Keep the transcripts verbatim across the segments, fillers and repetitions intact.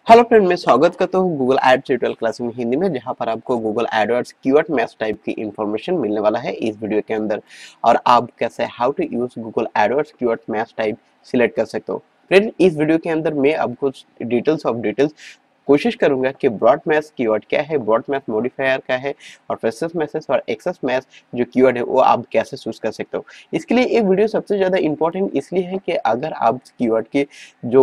Hello friend, मैं स्वागत करता हूँ गूगल एड ट्यूटोरियल क्लास में हिंदी में, जहाँ पर आपको Google AdWords keyword match type की इंफॉर्मेशन मिलने वाला है इस वीडियो के अंदर। और आप कैसे how to use Google AdWords keyword match type select कर सकते हो। फ्रेंड, इस वीडियो के अंदर मैं आपको डिटेल्स ऑफ डिटेल्स कोशिश करूंगा कि ब्रॉड मैच कीवर्ड क्या है, ब्रॉड मैच मॉडिफायर क्या है, और फ्रेशर्स मैसेज और एक्सेस मैच जो कीवर्ड है वो आप कैसे चूज कर सकते हो। इसके लिए ये वीडियो सबसे ज्यादा इंपॉर्टेंट इसलिए है कि अगर आप कीवर्ड के जो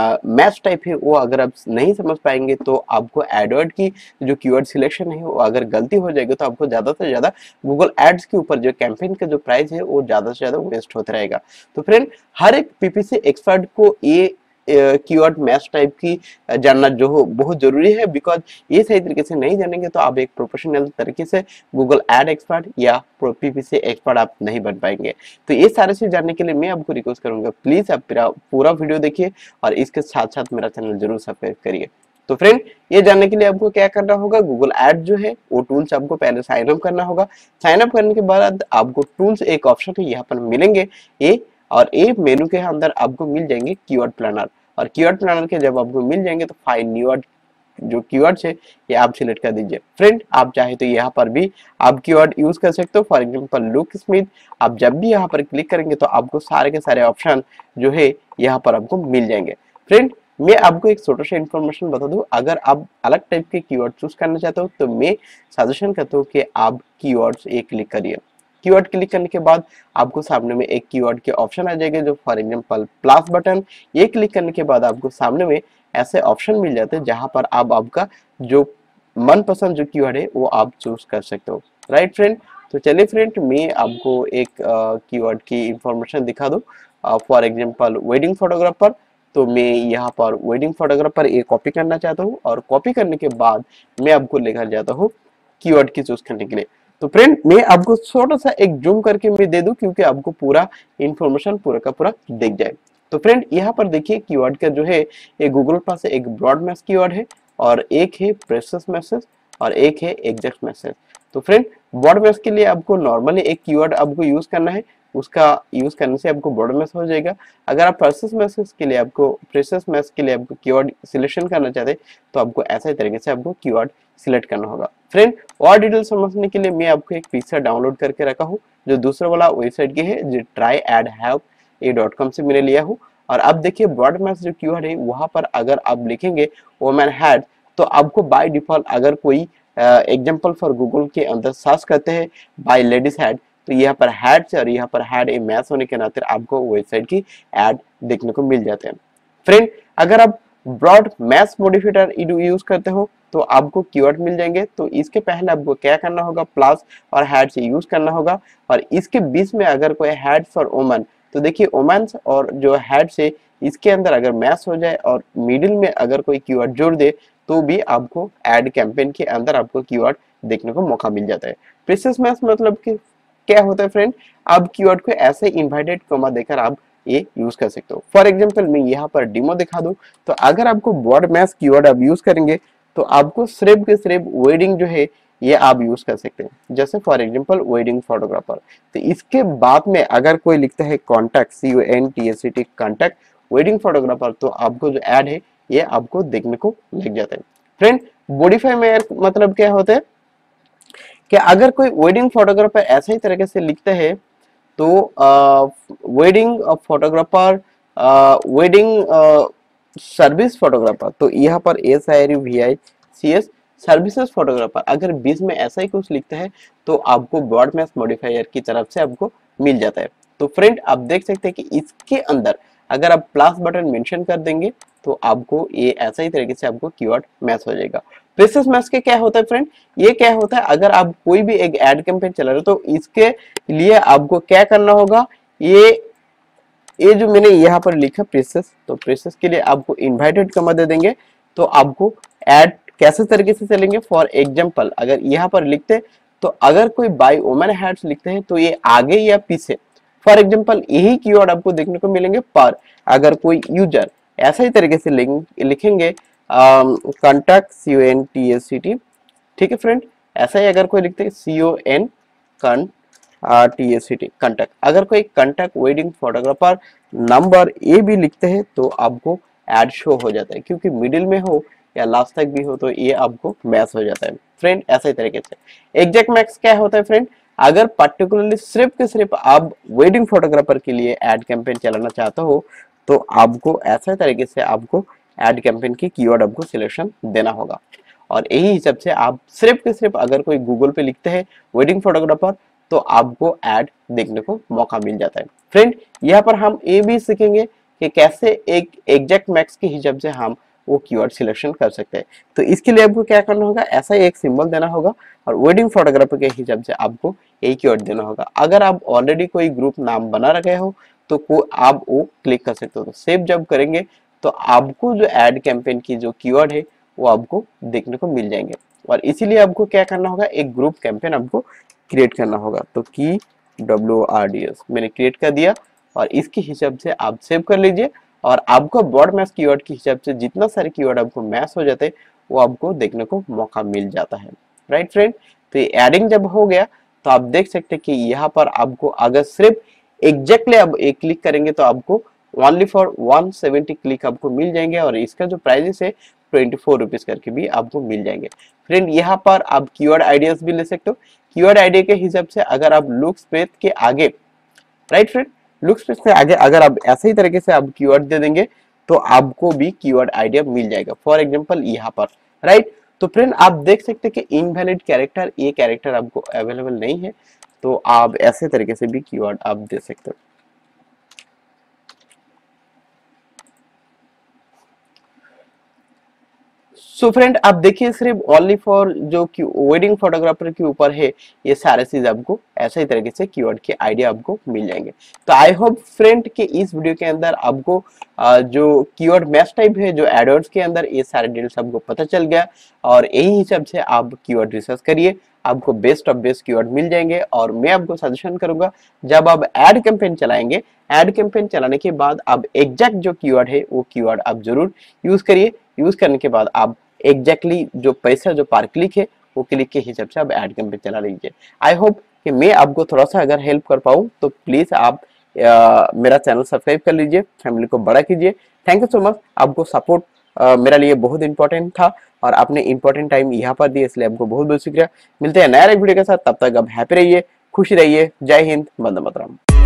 मैच टाइप है वो अगर आप नहीं समझ पाएंगे तो आपको एडवर्ड की जो कीवर्ड सिलेक्शन है वो अगर गलती हो जाएगी तो आपको ज्यादा से ज्यादा गूगल एड्स के ऊपर जो कैंपेन का जो प्राइस है वो ज्यादा से ज्यादा वेस्ट होता रहेगा। तो फ्रेंड, हर एक पीपीसी एक्सपर्ट को ये कीवर्ड मैच टाइप की जानना जो हो बहुत जरूरी है, बिकॉज ये सही तरीके से नहीं जानेंगे तो आप एक प्रोफेशनल तरीके से गूगल एड एक्सपर्ट या पीपीसी एक्सपर्ट आप नहीं बन पाएंगे। तो ये सारे चीज जानने के लिए मैं आपको रिक्वेस्ट करूंगा, प्लीज आप पूरा वीडियो देखिए और इसके साथ साथ मेरा चैनल जरूर सब्सक्राइब करिए। तो फ्रेंड, ये जानने के लिए आपको क्या करना होगा, गूगल एड जो है वो टूल्स आपको पहले साइन अप करना होगा। साइन अप करने के बाद आपको टूल्स एक ऑप्शन है यहाँ पर मिलेंगे ये, और ये मेनू के अंदर आपको मिल जाएंगे कीवर्ड प्लानर। और कीवर्ड प्लानर के जब आपको मिल जाएंगे तो फाइंड कीवर्ड जो कीवर्ड्स है ये आप सिलेक्ट कर दीजिए। फ्रेंड, आप चाहे तो यहाँ पर भी आप कीवर्ड यूज कर सकते हो। फॉर एग्जांपल लुक स्मिथ, आप जब भी यहाँ पर क्लिक करेंगे तो आपको सारे के सारे ऑप्शन जो है यहाँ पर आपको मिल जाएंगे। फ्रेंड, मैं आपको एक छोटा सा इन्फॉर्मेशन बता दूं, अगर आप अलग टाइप के कीवर्ड चूज करना चाहते हो तो मैं सजेशन करता हूँ कि आप कीवर्ड्स एक क्लिक करिए। कीवर्ड क्लिक करने के बाद आपको सामने में एक कीवर्ड के ऑप्शन आ जाएंगे, जो फॉर एग्जांपल प्लस बटन। ये क्लिक करने के बाद आपको सामने में ऐसे ऑप्शन मिल जाते हैं जहां पर आप आपका जो मनपसंद जो कीवर्ड है वो आप चूज कर सकते हो। राइट फ्रेंड, तो चलिए फ्रेंड, मैं आपको एक कीवर्ड की इंफॉर्मेशन दिखा दूं। फॉर एग्जांपल वेडिंग फोटोग्राफर, तो मैं यहाँ पर वेडिंग फोटोग्राफर ये कॉपी करना चाहता हूँ, और कॉपी करने के बाद मैं आपको लेकर जाता हूँ कीवर्ड की चूज करने के लिए। तो फ्रेंड, मैं आपको छोटा सा एक जूम करके मैं दे दूं क्योंकि आपको पूरा इंफॉर्मेशन पूरा का पूरा दिख जाए। तो फ्रेंड, यहाँ पर देखिए कीवर्ड का जो है ये गूगल पास एक ब्रॉड मैच कीवर्ड है, और एक है प्रेसियस मैसेज, और एक है एग्जैक्ट मैसेज। तो फ्रेंड, ब्रॉड मैच के लिए आपको नॉर्मली एक कीवर्ड आपको यूज करना है, उसका यूज करने से आपको ब्रॉड मैच हो जाएगा। अगर आप प्रेसियस मैसेज के लिए आपको प्रेसियस मैच के लिए आपको कीवर्ड सिलेक्शन करना चाहते हैं तो आपको ऐसे तरीके से आपको कीवर्ड सिलेक्ट करना होगा। फ्रेंड, और डिटेल समझने के लिए मैं आपको एक पिक्चर डाउनलोड करके रखा हूँ, जो दूसरा वाला वेबसाइट की है, जो try ad have a dot com से मैंने लिया हूँ। और अब देखिए ब्रॉड मैच जो कीवर्ड है वहां पर अगर आप लिखेंगे वुमेन हैड, तो आपको बाय डिफॉल्ट अगर कोई एग्जांपल फॉर गूगल के अंदर सर्च करते हैं बाय लेडीज हैड, तो यहाँ पर हैड से और यहाँ पर हैड ए मैच होने के नाते आपको वेबसाइट की एड देखने को मिल जाते हैं। फ्रेंड, अगर आप ब्रॉड मैच मॉडिफायर यूज करते हो तो आपको कीवर्ड मिल जाएंगे। तो इसके पहले आपको क्या करना होगा, प्लस और हैड से यूज करना होगा, और इसके बीच में अगर कोई हैड फॉर वुमन, तो देखिए वुमन और जो हैड से इसके अंदर अगर मैच हो जाए और मिडिल में अगर कोई कीवर्ड जोड़ दे तो भी आपको एड कैंपेन के अंदर आपको कीवर्ड देखने को मौका मिल जाता है। प्रीसियस मैच मतलब कि क्या होता है फ्रेंड, आप कीवर्ड को ऐसे इनवर्टेड कॉमा देकर आप ये यूज कर सकते हो। फॉर एग्जांपल मैं यहाँ पर डेमो दिखा दूं, तो अगर आपको ब्रॉड मैच कीवर्ड आप यूज करेंगे तो आपको सिर्फ के सिर्फ वेडिंग जो है ये आप यूज कर सकते हैं। जैसे फॉर एग्जांपल वेडिंग फोटोग्राफर, तो इसके बाद में अगर कोई लिखता है contact, C U N T S C T contact wedding photographer, तो आपको जो एड है ये आपको देखने को लग जाता है। फ्रेंड, मॉडिफाई में मतलब क्या होता है कि अगर कोई वेडिंग फोटोग्राफर ऐसे ही तरीके से लिखता है तो wedding photographer wedding service photographer, तो यहाँ पर S I V I C S services photographer अगर बीच में ऐसा ही कुछ लिखता है तो आपको ब्रॉड मैच मॉडिफायर की तरफ से आपको मिल जाता है। तो फ्रेंड, आप देख सकते हैं कि इसके अंदर अगर आप प्लस बटन मेंशन कर देंगे तो आपको ये ऐसा ही तरीके से आपको कीवर्ड मैच हो जाएगा। प्रीसियस मैच के क्या होता है फ्रेंड, ये क्या होता है, अगर आप कोई भी एक एड कैंपेन चला रहे हो तो इसके लिए आपको क्या करना होगा, ये ये जो मैंने यहाँ पर लिखा प्रीसियस, तो प्रीसियस के लिए आपको इनवाइटेड कमा दे देंगे तो आपको एड कैसे तरीके से चलेंगे। फॉर एग्जांपल अगर यहाँ पर लिखते तो अगर कोई बाय वुमेन हैड्स लिखते हैं तो ये आगे या पीछे, फॉर एग्जांपल यही कीवर्ड आपको देखने को मिलेंगे। पर अगर कोई यूजर ऐसा ही तरीके से लिखेंगे contact C O N T S C T, ठीक है फ्रेंड, ऐसा ही अगर कोई लिखते हैं C O N con T S C T contact, अगर कोई contact wedding photographer number A भी लिखते हैं तो आपको एड शो हो जाता है, क्योंकि मिडिल में हो या लास्ट तक भी हो तो ये आपको मैच हो जाता है फ्रेंड। ऐसे तरीके से एग्जैक्ट मैच क्या होता है फ्रेंड, अगर पर्टिकुलरली सिर्फ के सिर्फ आप वेडिंग फोटोग्राफर के लिए एड कैंपेन चलाना चाहते हो तो आपको ऐसे तरीके से आपको एड कैंपेन की कीवर्ड आपको सिलेक्शन देना होगा। और यही हिसाब से आप सिर्फ के सिर्फ अगर कोई गूगल पे लिखते हैं वेडिंग फोटोग्राफर तो आपको ऐड देखने को मौका मिल जाता है फ्रेंड। यहाँ पर हम ये भी सीखेंगे कि कैसे एक एग्जैक्ट मैच के हिसाब से हम वो कीवर्ड सिलेक्शन कर सकते हैं। तो इसके लिए आपको क्या करना होगा, ऐसा एक सिंबल देना होगा और वेडिंग फोटोग्राफर के हिसाब से आपको यही कीवर्ड देना होगा। अगर आप ऑलरेडी कोई ग्रुप नाम बना रखे हो तो को आप वो क्लिक कर सकते हो। तो सेव जब करेंगे तो आपको जो एड कैंपेन की जो कीवर्ड है वो आपको देखने को मिल जाएंगे। और इसीलिए आपको क्या करना होगा, एक ग्रुप कैंपेन आपको क्रिएट करना होगा। तो key W R D S मैंने क्रिएट कर दिया और इसके हिसाब से आप सेव कर लीजिए और आपको ब्रॉड मैच कीवर्ड के हिसाब से जितना सारे कीवर्ड आपको मैच हो जाते हैं वो आपको देखने को मौका मिल जाता है, राइट फ्रेंड। तो ये एडिंग जब हो गया तो आप देख सकते हैं कि यहाँ पर आपको अगर सिर्फ एग्जैक्टली आप एक क्लिक करेंगे तो आपको only for one seventy click आपको मिल जाएंगे और इसका जो प्राइस है ट्वेंटी फोर रुपीज करके भी आपको मिल जाएंगे फ्रेंड। यहाँ पर आप कीवर्ड आइडियाज भी ले सकते हो। कीवर्ड आइडिया के हिसाब से अगर आप लुक स्पेस के आगे, राइट फ्रेंड, लुक स्पेस के आगे अगर आप ऐसे ही तरीके से आप कीवर्ड दे देंगे तो आपको भी कीवर्ड आइडिया मिल जाएगा। फॉर एग्जांपल यहाँ पर, राइट। तो फ्रेंड आप देख सकते हैं कि इनवैलिड कैरेक्टर, ये कैरेक्टर आपको अवेलेबल नहीं है तो आप ऐसे तरीके से भी कीवर्ड आप दे सकते हो। सो फ्रेंड आप देखिए सिर्फ ओनली फॉर जो वेडिंग फोटोग्राफर के ऊपर है ये सारे चीज आपको ऐसे ही तरीके से कीवर्ड के आइडिया आपको मिल जाएंगे। तो आई होप फ्रेंड कि इस वीडियो के अंदर आपको जो कीवर्ड मैच टाइप है जो एडवर्ड्स के अंदर ये सारे डिटेल्स आपको पता चल गया और यही हिसाब से आप कीवर्ड रिसर्च करिए, आपको बेस्ट ऑफ बेस्ट कीवर्ड मिल जाएंगे। और मैं आपको सजेशन करूंगा जब आप एड कैंपेन चलाएंगे, एड कैंपेन चलाने के बाद आप एग्जैक्ट जो कीवर्ड है वो कीवर्ड आप जरूर यूज करिए। यूज करने के बाद आप एग्जैक्टली exactly जो पैसा जो पर क्लिक है वो क्लिक के हिसाब से आप एड कैंपेन चला लीजिए। आई होप कि मैं आपको थोड़ा सा अगर हेल्प कर पाऊँ तो प्लीज आप आ, मेरा चैनल सब्सक्राइब कर लीजिए, फैमिली को बड़ा कीजिए। थैंक यू सो मच, आपको सपोर्ट मेरे लिए बहुत इंपॉर्टेंट था और आपने इंपॉर्टेंट टाइम यहाँ पर दिया इसलिए आपको बहुत बहुत शुक्रिया। मिलते हैं नया एक वीडियो के साथ, तब तक आप हैप्पी रहिए, खुशी रहिए। जय हिंद, वंदे मातरम।